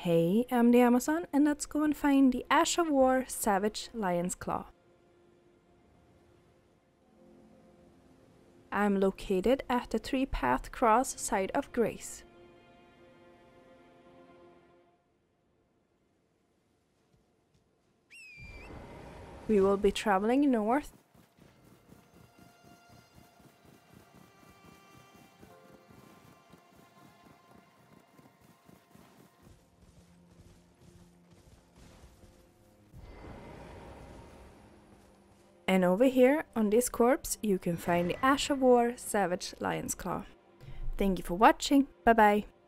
Hey, I'm the Amazon, and let's go and find the Ash of War Savage Lion's Claw. I'm located at the 3-path cross side of Grace. We will be traveling north. And over here on this corpse you can find the Ash of War Savage Lion's Claw. Thank you for watching, bye bye!